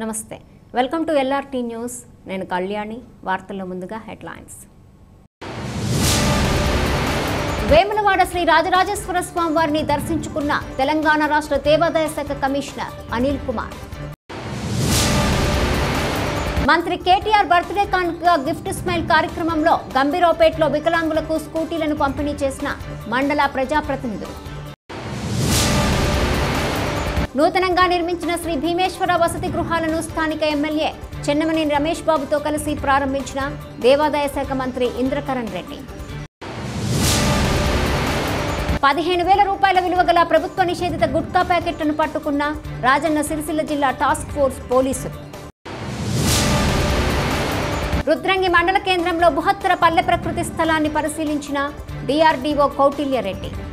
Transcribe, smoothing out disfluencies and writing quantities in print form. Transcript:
నమస్తే welcome to LRT news నేను కళ్యాణి వార్తల్లో ముందుగా హెడ్లైన్స్ వేములవాడ శ్రీ రాజరాజేశ్వర స్వామి వారిని దర్శించుకున్న తెలంగాణ రాష్ట్ర దేవాదాయ శాఖ కమిషనర్ అనిల్ కుమార్ మంత్రి కేటీఆర్ బర్త్డే కానుకగా గిఫ్ట్ స్మైల్ కార్యక్రమంలో గంభీరావుపేటలో వికలాంగులకు స్కూటీలను పంపిణీ చేసిన మండల ప్రజాప్రతినిధులు నూతనంగా నిర్మించిన శ్రీ భీమేశ్వర వసతి గృహాలను స్థానిక ఎమ్మెల్యే చెన్నమనేని రమేష్ బాబుతో కలిసి ప్రారంభించిన దేవాదాయ శాఖ మంత్రి ఇంద్రకరణ్ రెడ్డి 15,000 రూపాయల విలువ గల ప్రభుత్వ నిషేధిత గుట్కా ప్యాకెట్లను పట్టుకున్న రాజన్న సిరిసిల్ల జిల్లా టాస్క్ ఫోర్స్ పోలీసులు రుద్రంగి మండల కేంద్రంలో బృహత్తర పల్లె ప్రకృతి స్థలాన్ని పరిశీలించిన డిఆర్డీఓ కౌటిల్య రెడ్డి